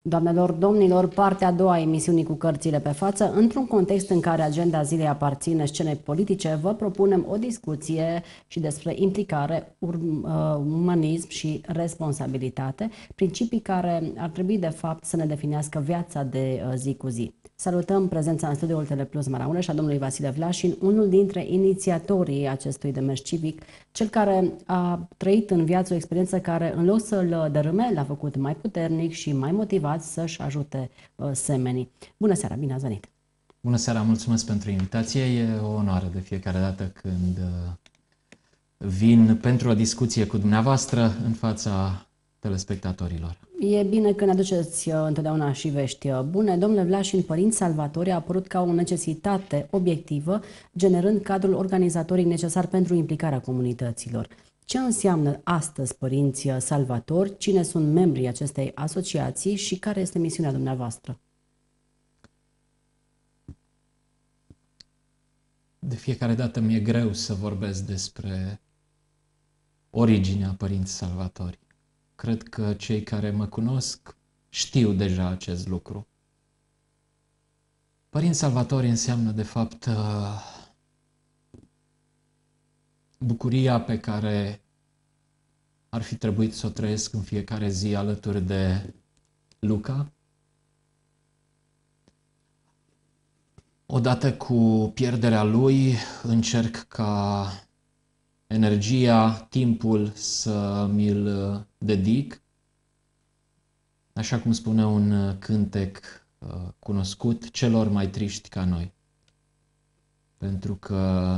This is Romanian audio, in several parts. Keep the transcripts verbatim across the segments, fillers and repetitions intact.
Doamnelor, domnilor, partea a doua a emisiunii cu cărțile pe față, într-un context în care agenda zilei aparține scenei politice, vă propunem o discuție și despre implicare, umanism și responsabilitate, principii care ar trebui de fapt să ne definească viața de zi cu zi. Salutăm prezența în studioul Teleplus Maramureș a domnului Vasile Vlașin, unul dintre inițiatorii acestui demers civic, cel care a trăit în viață o experiență care, în loc să-l dărâme, l-a făcut mai puternic și mai motivat să-și ajute uh, semenii. Bună seara, bine ați venit! Bună seara, mulțumesc pentru invitație. E o onoare de fiecare dată când uh, vin pentru o discuție cu dumneavoastră în fața telespectatorilor. E bine că ne aduceți uh, întotdeauna și vești uh, bune. Domnule Vlașin, Părinți Salvatori a apărut ca o necesitate obiectivă, generând cadrul organizatoric necesar pentru implicarea comunităților. Ce înseamnă astăzi Părinți Salvatori? Cine sunt membrii acestei asociații și care este misiunea dumneavoastră? De fiecare dată mi-e greu să vorbesc despre originea Părinți Salvatori. Cred că cei care mă cunosc știu deja acest lucru. Părinți Salvatori înseamnă, de fapt, bucuria pe care ar fi trebuit să o trăiesc în fiecare zi alături de Luca. Odată cu pierderea lui, încerc ca energia, timpul să mi-l dedic, așa cum spune un cântec uh, cunoscut, celor mai triști ca noi. Pentru că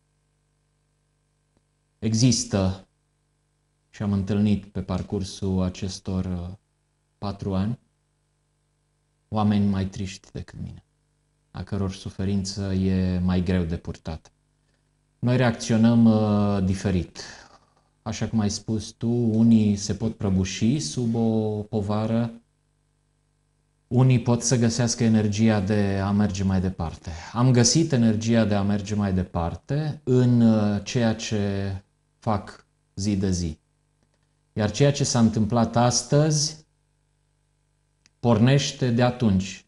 există, și am întâlnit pe parcursul acestor uh, patru ani, oameni mai triști decât mine, a căror suferință e mai greu de purtat. Noi reacționăm uh, diferit. Așa cum ai spus tu, unii se pot prăbuși sub o povară, unii pot să găsească energia de a merge mai departe. Am găsit energia de a merge mai departe în uh, ceea ce fac zi de zi. Iar ceea ce s-a întâmplat astăzi pornește de atunci.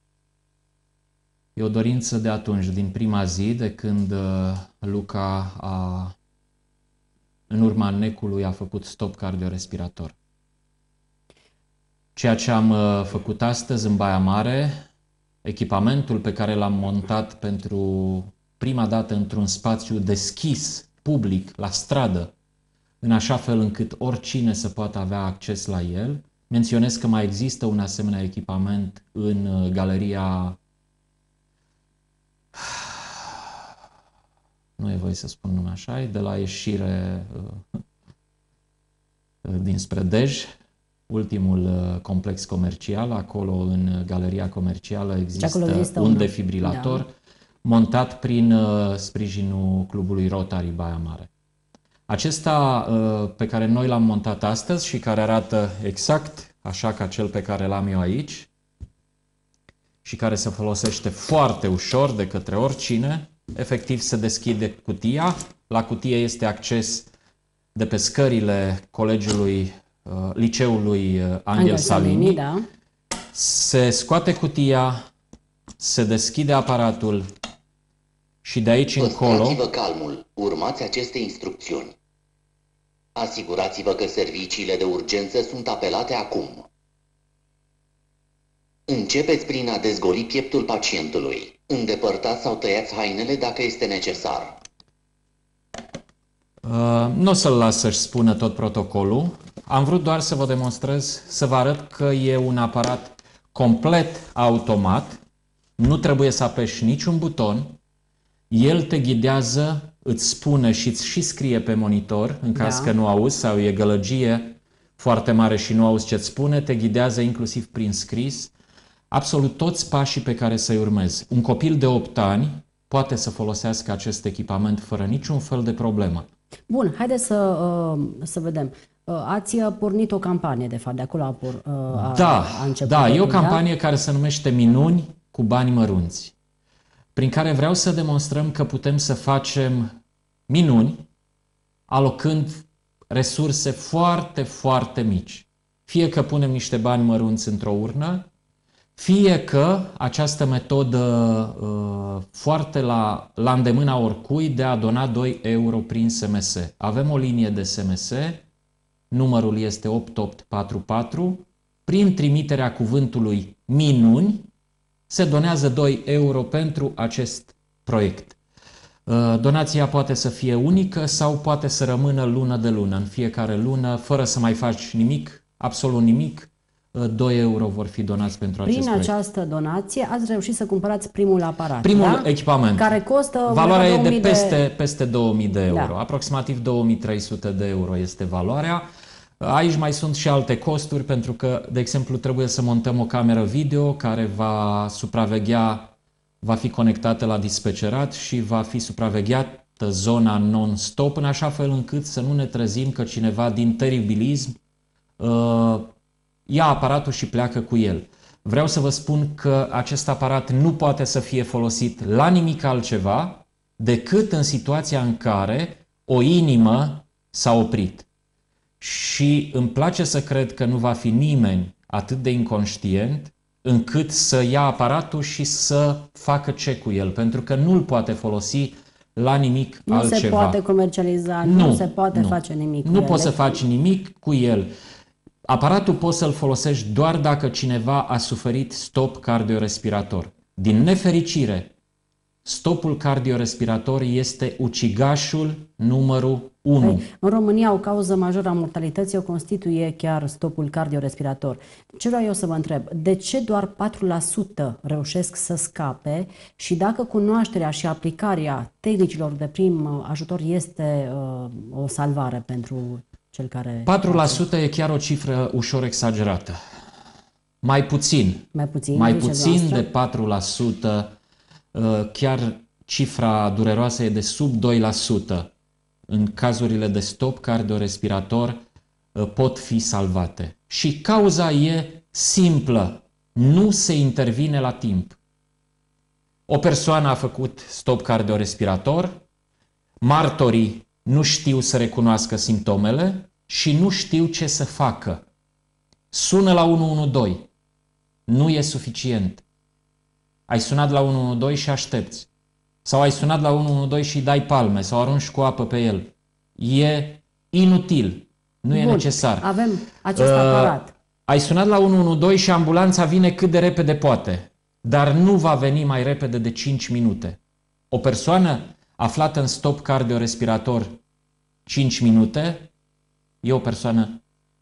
E o dorință de atunci, din prima zi, de când uh, Luca, a, în urma necului, a făcut stop cardiorespirator. Ceea ce am uh, făcut astăzi în Baia Mare, echipamentul pe care l-am montat pentru prima dată într-un spațiu deschis, public, la stradă, în așa fel încât oricine să poată avea acces la el. Menționez că mai există un asemenea echipament în uh, galeria... Nu e voie să spun numai așa, e de la ieșire uh, dinspre Dej, ultimul uh, complex comercial. Acolo, în galeria comercială, există, există un defibrilator da. montat prin uh, sprijinul clubului Rotary Baia Mare. Acesta uh, pe care noi l-am montat astăzi și care arată exact așa ca cel pe care l-am eu aici și care se folosește foarte ușor de către oricine, efectiv se deschide cutia, la cutie este acces de pe scările colegiului, uh, liceului uh, Angel, Angel Salini, Salini da. Se scoate cutia, se deschide aparatul și de aici încolo... Păstrați-vă calmul, urmați aceste instrucțiuni. Asigurați-vă că serviciile de urgență sunt apelate acum. Începeți prin a dezgoli pieptul pacientului. Îndepărtați sau tăiați hainele dacă este necesar. Uh, nu o să-l las să-și spună tot protocolul. Am vrut doar să vă demonstrez, să vă arăt că e un aparat complet automat. Nu trebuie să apeși niciun buton. El te ghidează, îți spune și îți și scrie pe monitor, în caz da. că nu auzi sau e gălăgie foarte mare și nu auzi ce-ți spune, te ghidează inclusiv prin scris. Absolut toți pașii pe care să-i urmezi. Un copil de opt ani poate să folosească acest echipament fără niciun fel de problemă. Bun, haideți să, uh, să vedem. Uh, ați pornit o campanie, de fapt, de acolo a, por, uh, a, da, a început. Da, e o campanie care se numește Minuni cu bani mărunți, prin care vreau să demonstrăm că putem să facem minuni alocând resurse foarte, foarte mici. fie că punem niște bani mărunți într-o urnă, fie că această metodă uh, foarte la, la îndemâna oricui de a dona doi euro prin S M S. Avem o linie de S M S, numărul este opt opt patru patru, prin trimiterea cuvântului minuni se donează doi euro pentru acest proiect. Uh, donația poate să fie unică sau poate să rămână lună de lună, în fiecare lună, fără să mai faci nimic, absolut nimic. doi euro vor fi donați pentru Prin acest proiect. Prin această donație ați reușit să cumpărați primul aparat, Primul da? echipament. Care costă... Valoarea e de peste, de... peste două mii de euro. Da. Aproximativ două mii trei sute de euro este valoarea. Aici mai sunt și alte costuri, pentru că, de exemplu, trebuie să montăm o cameră video care va supraveghea, va fi conectată la dispecerat și va fi supravegheată zona non-stop, în așa fel încât să nu ne trezim că cineva din teribilism uh, ia aparatul și pleacă cu el. Vreau să vă spun că acest aparat nu poate să fie folosit la nimic altceva decât în situația în care o inimă s-a oprit. Și îmi place să cred că nu va fi nimeni atât de inconștient încât să ia aparatul și să facă ce cu el, pentru că nu îl poate folosi la nimic nu altceva. Nu se poate comercializa, nu, nu se poate nu. face nimic cu Nu el. poți să faci nimic cu el. Aparatul poți să-l folosești doar dacă cineva a suferit stop cardiorespirator. Din nefericire, stopul cardiorespirator este ucigașul numărul unu. Păi, în România, o cauză majoră a mortalității o constituie chiar stopul cardiorespirator. Ce vreau eu să vă întreb? De ce doar patru la sută reușesc să scape și dacă cunoașterea și aplicarea tehnicilor de prim ajutor este uh, o salvare pentru cel care... patru la sută e chiar o cifră ușor exagerată. Mai puțin. Mai puțin, mai puțin de patru la sută. Chiar cifra dureroasă e de sub doi la sută. În cazurile de stop cardiorespirator pot fi salvate. Și cauza e simplă. Nu se intervine la timp. O persoană a făcut stop cardiorespirator, martorii nu știu să recunoască simptomele și nu știu ce să facă. Sună la unu unu doi. Nu e suficient. Ai sunat la unu unu doi și aștepți. Sau ai sunat la unu unu doi și dai palme sau arunci cu apă pe el. E inutil. Nu Bun, e necesar. Avem acest uh, aparat. Ai sunat la unu unu doi și ambulanța vine cât de repede poate. Dar nu va veni mai repede de cinci minute. O persoană aflată în stop cardiorespirator cinci minute, e o persoană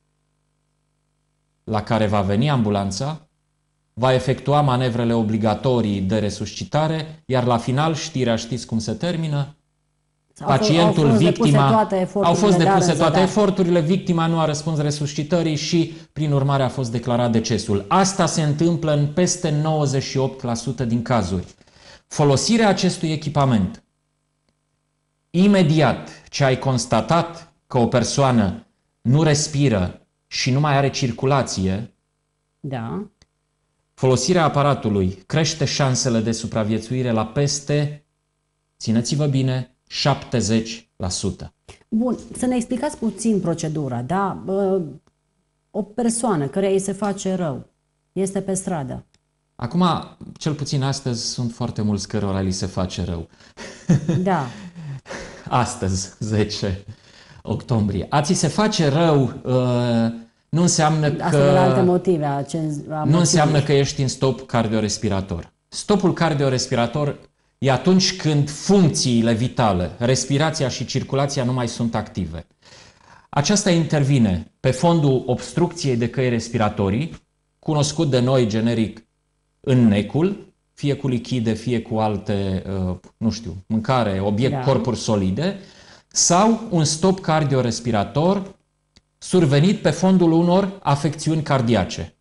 la care va veni ambulanța, va efectua manevrele obligatorii de resuscitare, iar la final, știrea știți cum se termină? Pacientul, au fost victima, au fost depuse toate da. eforturile, victima nu a răspuns resuscitării și, prin urmare, a fost declarat decesul. Asta se întâmplă în peste nouăzeci și opt la sută din cazuri. Folosirea acestui echipament, imediat ce ai constatat că o persoană nu respiră și nu mai are circulație, da. folosirea aparatului crește șansele de supraviețuire la peste, țineți-vă bine, șaptezeci la sută. Bun, să ne explicați puțin procedura, da? O persoană care îi se face rău este pe stradă. Acum, cel puțin astăzi, sunt foarte mulți cărora li se face rău. Da. Astăzi, zece octombrie. A ți se face rău uh, nu înseamnă că... Asta de la alte motive. A cenz... a nu înseamnă că ești în stop cardiorespirator. Stopul cardiorespirator e atunci când funcțiile vitale, respirația și circulația nu mai sunt active. Aceasta intervine pe fondul obstrucției de căi respiratorii, cunoscut de noi generic înnecul, fie cu lichide, fie cu alte, nu știu, mâncare, obiect, da. corpuri solide, sau un stop cardiorespirator survenit pe fondul unor afecțiuni cardiace.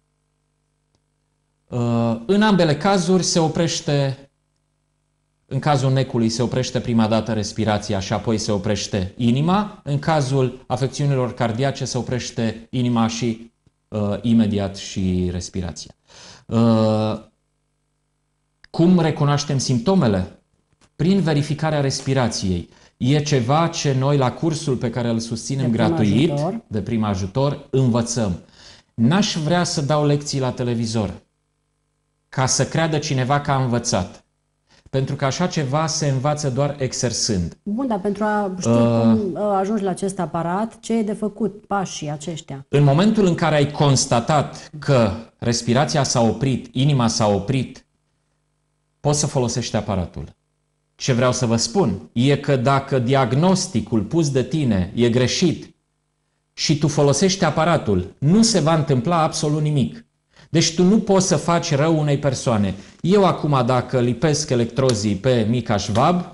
În ambele cazuri se oprește, în cazul necului se oprește prima dată respirația și apoi se oprește inima, în cazul afecțiunilor cardiace se oprește inima și uh, imediat și respirația. Uh, cum recunoaștem simptomele? Prin verificarea respirației. E ceva ce noi la cursul pe care îl susținem de gratuit, prim de prim ajutor, învățăm. N-aș vrea să dau lecții la televizor ca să creadă cineva că a învățat. Pentru că așa ceva se învață doar exersând. Bun, dar pentru a ști uh, cum ajungi la acest aparat, ce e de făcut, pașii aceștia? În momentul în care ai constatat că respirația s-a oprit, inima s-a oprit, poți să folosești aparatul. Ce vreau să vă spun e că dacă diagnosticul pus de tine e greșit și tu folosești aparatul, nu se va întâmpla absolut nimic. Deci tu nu poți să faci rău unei persoane. Eu acum, dacă lipesc electrozii pe mica Schwab,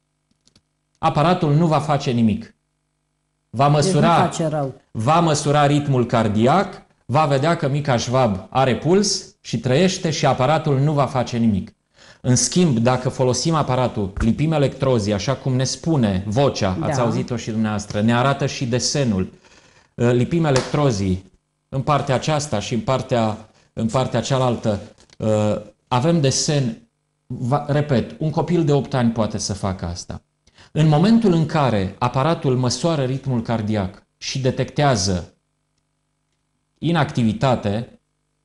aparatul nu va face nimic. Va măsura, deci rău. va măsura ritmul cardiac, va vedea că mica Schwab are puls și trăiește și aparatul nu va face nimic. În schimb, dacă folosim aparatul, lipim electrozii, așa cum ne spune vocea, da. Ați auzit-o și dumneavoastră, ne arată și desenul, lipim electrozii în partea aceasta și în partea, în partea cealaltă, avem desen, repet, un copil de opt ani poate să facă asta. În momentul în care aparatul măsoară ritmul cardiac și detectează inactivitate,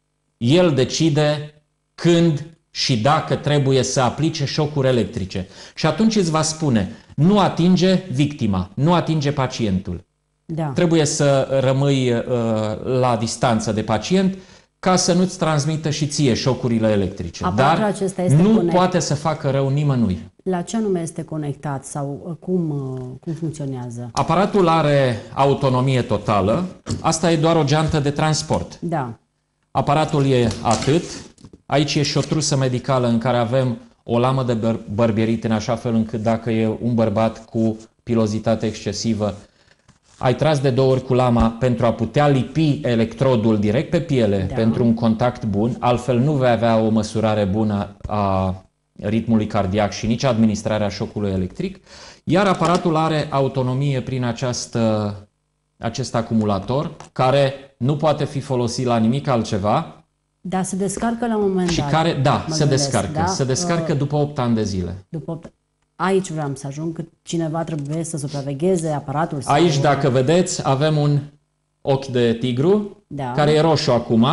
el decide când și dacă trebuie să aplice șocuri electrice. Și atunci îți va spune, nu atinge victima, nu atinge pacientul. Da. Trebuie să rămâi uh, la distanță de pacient ca să nu-ți transmită și ție șocurile electrice. Aparatul Dar acesta este nu conect... poate să facă rău nimănui. La ce anume este conectat sau cum, cum funcționează? Aparatul are autonomie totală. Asta e doar o geantă de transport. Da. Aparatul e atât. Aici e și o trusă medicală în care avem o lamă de băr bărbierit în așa fel încât dacă e un bărbat cu pilozitate excesivă, ai tras de două ori cu lama pentru a putea lipi electrodul direct pe piele, da. Pentru un contact bun, altfel nu vei avea o măsurare bună a ritmului cardiac și nici administrarea șocului electric, iar aparatul are autonomie prin această, acest acumulator, care nu poate fi folosit la nimic altceva. Da, se descarcă la un moment și dat. Care, da, se gândesc, descarcă. Da? Se descarcă uh, după opt ani de zile. După opt... Aici vreau să ajung, că cineva trebuie să supravegheze aparatul. Aici, sau... dacă vedeți, avem un ochi de tigru, da. Care e roșu acum,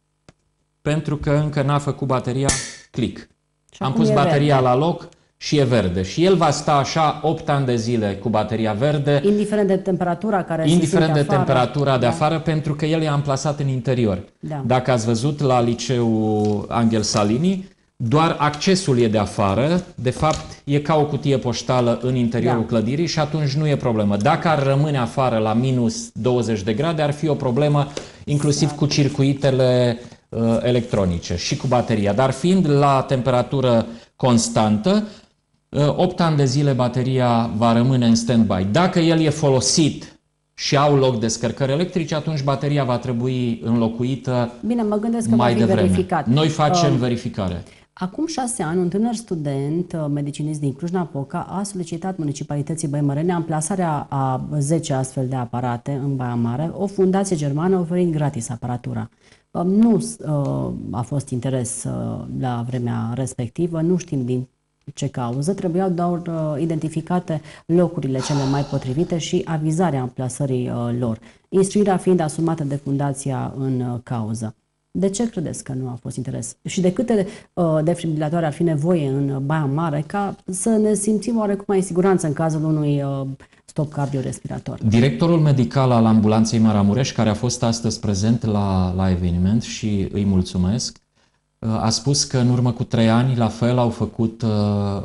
pentru că încă n-a făcut bateria click. Am pus bateria verde la loc și e verde. Și el va sta așa opt ani de zile cu bateria verde. Indiferent de temperatura care Indiferent de afară. temperatura de da. afară, pentru că el e amplasat în interior. Da. Dacă ați văzut la liceul Angel Salini, doar accesul e de afară, de fapt e ca o cutie poștală în interiorul da. Clădirii și atunci nu e problemă. Dacă ar rămâne afară la minus douăzeci de grade, ar fi o problemă inclusiv da. Cu circuitele uh, electronice și cu bateria. Dar fiind la temperatură constantă, uh, opt ani de zile bateria va rămâne în stand-by. Dacă el e folosit și au loc descărcări electrice, atunci bateria va trebui înlocuită. Bine, mă gândesc că mai va fi devreme. verificat. Noi facem uh, verificare. Acum șase ani, un tânăr student, medicinist din Cluj-Napoca, a solicitat municipalității Băi Mărene amplasarea a zece astfel de aparate în Baia Mare, o fundație germană oferind gratis aparatura. Nu a fost interes la vremea respectivă, nu știm din ce cauză, trebuiau doar identificate locurile cele mai potrivite și avizarea amplasării lor, instruirea fiind asumată de fundația în cauză. De ce credeți că nu a fost interes? Și de câte uh, defibrilatoare ar fi nevoie în Baia Mare ca să ne simțim oarecum mai în siguranță în cazul unui uh, stop cardiorespirator? Directorul medical al ambulanței Maramureș, care a fost astăzi prezent la, la eveniment și îi mulțumesc, uh, a spus că în urmă cu trei ani la fel au făcut uh,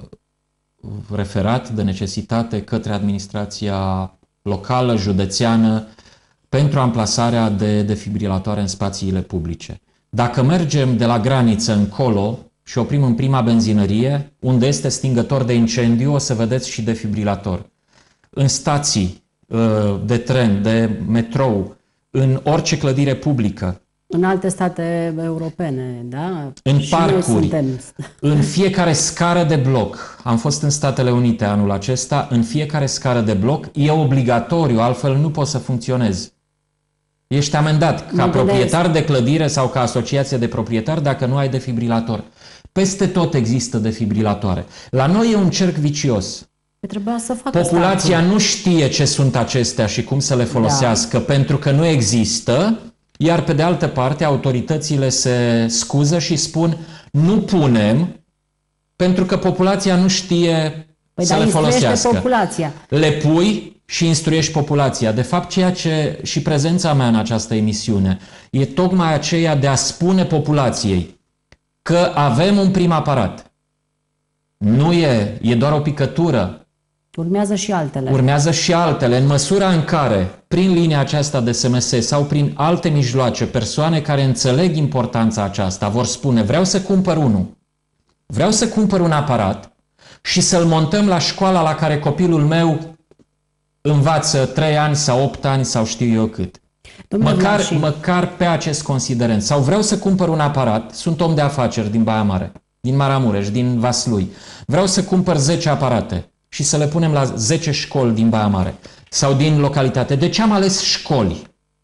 referat de necesitate către administrația locală, județeană, pentru amplasarea de defibrilatoare în spațiile publice. Dacă mergem de la graniță încolo și oprim în prima benzinărie, unde este stingător de incendiu, o să vedeți și defibrilator. În stații de tren, de metrou, în orice clădire publică. În alte state europene, da? În și parcuri, suntem... în fiecare scară de bloc. Am fost în Statele Unite anul acesta, în fiecare scară de bloc e obligatoriu, altfel nu poți să funcționezi. Ești amendat ca proprietar de clădire sau ca asociație de proprietari dacă nu ai defibrilator. Peste tot există defibrilatoare. La noi e un cerc vicios. Trebuia să facă Populația statul. nu știe ce sunt acestea și cum să le folosească, da. Pentru că nu există Iar pe de altă parte, autoritățile se scuză și spun nu punem pentru că populația nu știe păi să le folosească. Populația. Le pui și instruiești populația. De fapt, ceea ce și prezența mea în această emisiune e tocmai aceea de a spune populației că avem un prim aparat. Nu e, e doar o picătură. Urmează și altele. Urmează și altele. În măsura în care, prin linia aceasta de S M S sau prin alte mijloace, persoane care înțeleg importanța aceasta vor spune vreau să cumpăr unul, vreau să cumpăr un aparat și să-l montăm la școala la care copilul meu învață trei ani sau opt ani sau știu eu cât. Măcar, măcar pe acest considerent. Sau vreau să cumpăr un aparat, sunt om de afaceri din Baia Mare, din Maramureș, din Vaslui. Vreau să cumpăr zece aparate și să le punem la zece școli din Baia Mare sau din localitate. De ce am ales școli?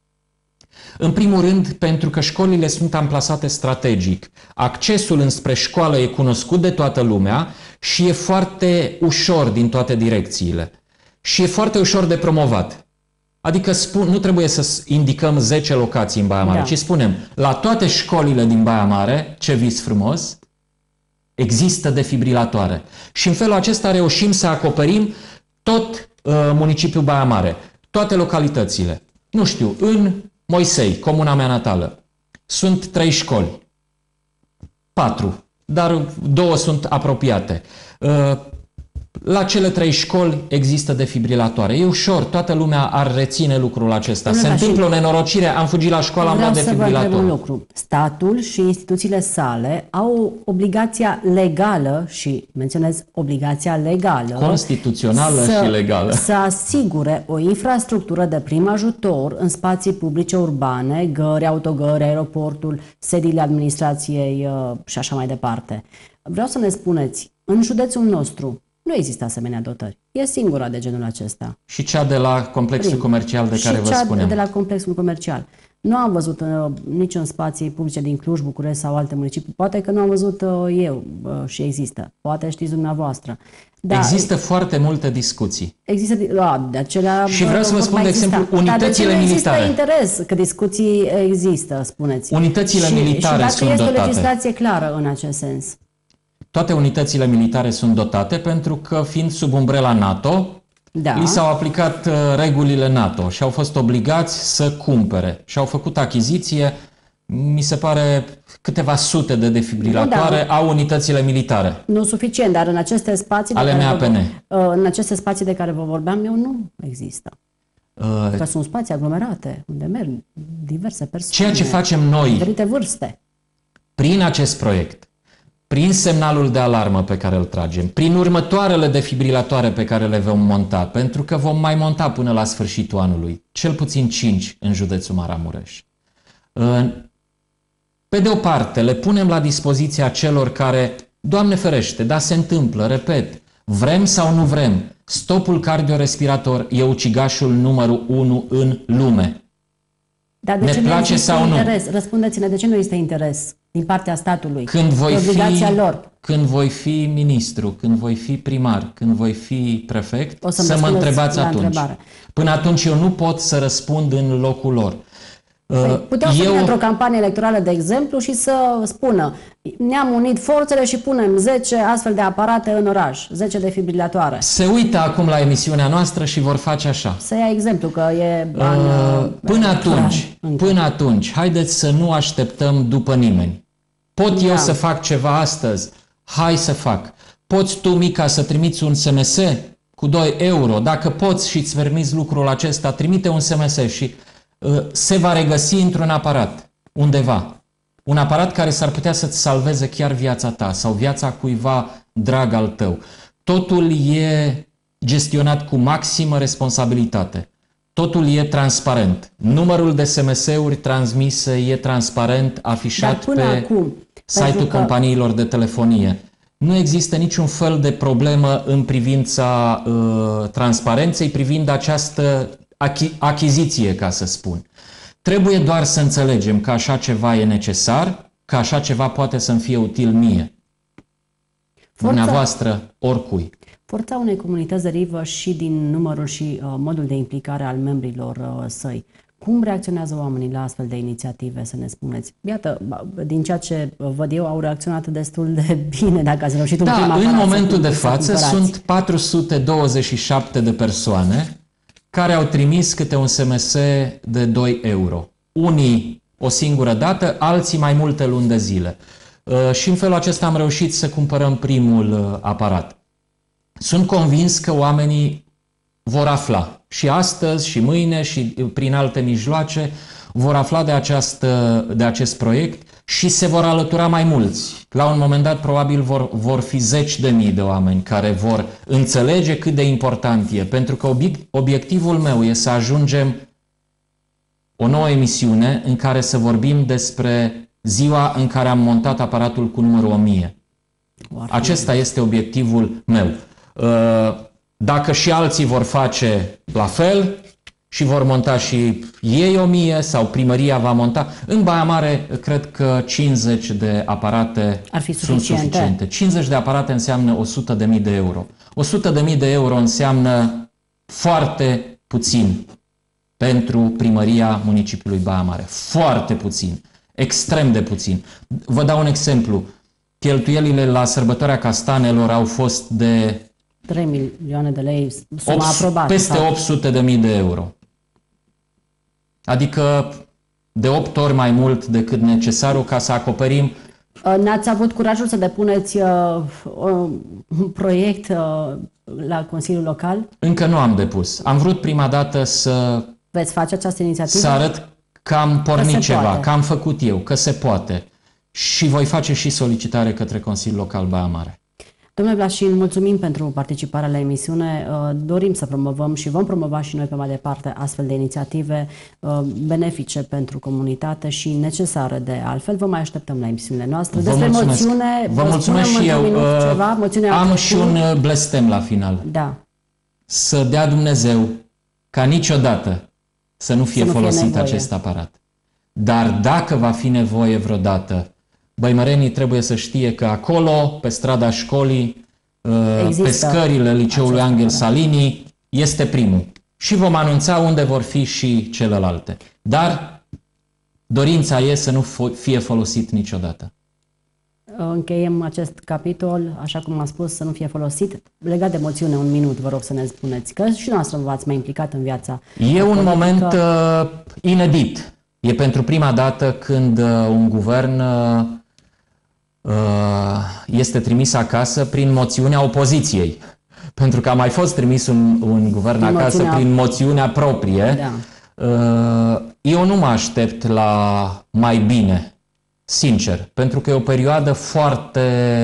În primul rând, pentru că școlile sunt amplasate strategic. Accesul înspre școală e cunoscut de toată lumea și e foarte ușor din toate direcțiile. Și e foarte ușor de promovat. Adică spun, nu trebuie să indicăm zece locații în Baia Mare, da. ci spunem, la toate școlile din Baia Mare, ce vis frumos, există defibrilatoare. Și în felul acesta reușim să acoperim tot uh, municipiul Baia Mare, toate localitățile. Nu știu, în Moisei, comuna mea natală, sunt trei școli, patru, dar două sunt apropiate. Uh, La cele trei școli există defibrilatoare. E ușor, toată lumea ar reține lucrul acesta. Se întâmplă o nenorocire, am fugit la școală, am luat defibrilator. Vreau să vă întreb un lucru. Statul și instituțiile sale au obligația legală, și menționez obligația legală, constituțională să, și legală, să asigure o infrastructură de prim ajutor în spații publice urbane, gări, autogări, aeroportul, sediile administrației și așa mai departe. Vreau să ne spuneți, în județul nostru, nu există asemenea dotări. E singura de genul acesta. Și cea de la complexul Prim. comercial de care vă spuneam. Și cea de la complexul comercial. Nu am văzut uh, nici în spații publice din Cluj, București sau alte municipii. Poate că nu am văzut uh, eu uh, și există. Poate știți dumneavoastră. Dar există foarte multe discuții. Există, da, de acelea, și vreau să vă spun, de exemplu, unitățile Dar de militare. Există interes că discuții există, spuneți. Unitățile și, militare și sunt dacă dotate. este o legislație clară în acest sens. Toate unitățile militare sunt dotate pentru că, fiind sub umbrela NATO, da. li s-au aplicat uh, regulile NATO și au fost obligați să cumpere. Și au făcut achiziție, mi se pare, câteva sute de defibrilatoare da. au unitățile militare. Nu suficient, dar în aceste spații ale de M A P N. Vă, în aceste spații de care vă vorbeam eu nu există. Uh, că sunt spații aglomerate, unde merg diverse persoane. Ceea ce facem noi, diferite vârste, prin acest proiect, prin semnalul de alarmă pe care îl tragem, prin următoarele defibrilatoare pe care le vom monta, pentru că vom mai monta până la sfârșitul anului, cel puțin cinci în județul Maramureș. Pe de o parte, le punem la dispoziția celor care, Doamne ferește, dar se întâmplă, repet, vrem sau nu vrem, stopul cardiorespirator e ucigașul numărul unu în lume. Dar de ne ce place nu sau interes? nu? Răspundeți-ne, de ce nu este interes din partea statului? Când voi, obligația fi, lor. când voi fi ministru, când voi fi primar, când voi fi prefect, o să mă întrebați atunci. Întrebare. Până atunci eu nu pot să răspund în locul lor. Păi, puteau să vină într-o campanie electorală, de exemplu, și să spună ne-am unit forțele și punem zece astfel de aparate în oraș, zece defibrilatoare. Se uită acum la emisiunea noastră și vor face așa. Să ia exemplu, că e ban... Uh, până atunci, până atunci, haideți să nu așteptăm după nimeni. Pot da. eu să fac ceva astăzi? Hai să fac. Poți tu, Mica, să trimiți un S M S cu doi euro? Dacă poți și îți permiți lucrul acesta, trimite un S M S și se va regăsi într-un aparat, undeva. Un aparat care s-ar putea să-ți salveze chiar viața ta sau viața cuiva drag al tău. Totul e gestionat cu maximă responsabilitate. Totul e transparent. Numărul de S M S-uri transmise e transparent, afișat pe acum, site-ul că... companiilor de telefonie. Nu există niciun fel de problemă în privința uh, transparenței privind această achiziție, ca să spun. Trebuie doar să înțelegem că așa ceva e necesar, că așa ceva poate să-mi fie util mie, forța, dumneavoastră, oricui. Forța unei comunități derivă și din numărul și uh, modul de implicare al membrilor uh, săi. Cum reacționează oamenii la astfel de inițiative, să ne spuneți? Iată, din ceea ce văd eu, au reacționat destul de bine dacă ați reușit în da, prima în momentul de să față cumpărați. sunt patru sute douăzeci și șapte de persoane care au trimis câte un S M S de doi euro. Unii o singură dată, alții mai multe luni de zile. Și în felul acesta am reușit să cumpărăm primul aparat. Sunt convins că oamenii vor afla și astăzi și mâine și prin alte mijloace vor afla de, această, de acest proiect și se vor alătura mai mulți. La un moment dat probabil vor, vor fi zeci de mii de oameni care vor înțelege cât de important e, pentru că obiectivul meu e să ajungem o nouă emisiune în care să vorbim despre ziua în care am montat aparatul cu numărul o mie. Acesta este obiectivul meu. Dacă și alții vor face la fel și vor monta și ei o mie sau primăria va monta, în Baia Mare cred că cincizeci de aparate ar fi sunt suficiente. cincizeci de aparate înseamnă o sută de mii de euro. o sută de mii de euro înseamnă foarte puțin pentru primăria municipiului Baia Mare. Foarte puțin. Extrem de puțin. Vă dau un exemplu. Cheltuielile la sărbătoarea castanelor au fost de trei milioane de lei, suma aprobată. Peste opt sute de mii de euro. Adică de opt ori mai mult decât necesarul ca să acoperim. N-ați avut curajul să depuneți uh, un proiect uh, la Consiliul Local? Încă nu am depus. Am vrut prima dată să Veți face această inițiativă? Să arăt că am pornit că ceva, poate. Că am făcut eu, că se poate. Și voi face și solicitare către Consiliul Local Baia Mare. Domnule Blașin, mulțumim pentru participarea la emisiune. Dorim să promovăm și vom promova și noi pe mai departe astfel de inițiative benefice pentru comunitate și necesare de altfel. Vă mai așteptăm la emisiunile noastre. Vă Despre mulțumesc. moțiune, vă mulțumesc și eu. Ceva. Am și un blestem la final. Da. Să dea Dumnezeu ca niciodată să nu fie să nu folosit fie acest aparat. Dar dacă va fi nevoie vreodată, băimărenii trebuie să știe că acolo, pe strada școlii, există pe scările liceului Angel Salini, este primul. Și vom anunța unde vor fi și celelalte. Dar dorința e să nu fie folosit niciodată. Încheiem acest capitol, așa cum am spus, să nu fie folosit. Legat de moțiune, un minut, vă rog să ne spuneți, că și noastră v-ați mai implicat în viața E politică. Un moment uh, inedit. E pentru prima dată când uh, un guvern uh, este trimis acasă prin moțiunea opoziției. Pentru că a mai fost trimis un, un guvern prin acasă moțiunea... prin moțiunea proprie. Da. Uh, eu nu mă aștept la mai bine. Sincer, pentru că e o perioadă foarte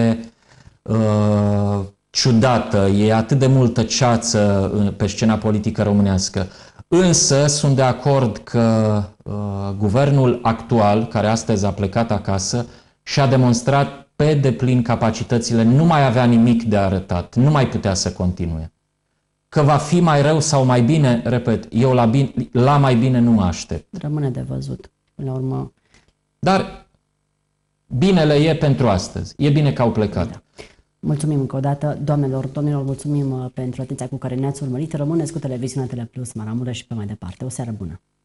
uh, ciudată, e atât de multă ceață pe scena politică românească. Însă sunt de acord că uh, guvernul actual, care astăzi a plecat acasă, și-a demonstrat pe deplin capacitățile, nu mai avea nimic de arătat, nu mai putea să continue. Că va fi mai rău sau mai bine, repet, eu la, bine, la mai bine nu mă aștept. Rămâne de văzut, până la urmă. Dar binele e pentru astăzi. E bine că au plecat. Da. Mulțumim încă o dată, doamnelor, domnilor, mulțumim pentru atenția cu care ne-ați urmărit. Rămâneți cu televiziunea Teleplus Maramureș și pe mai departe. O seară bună!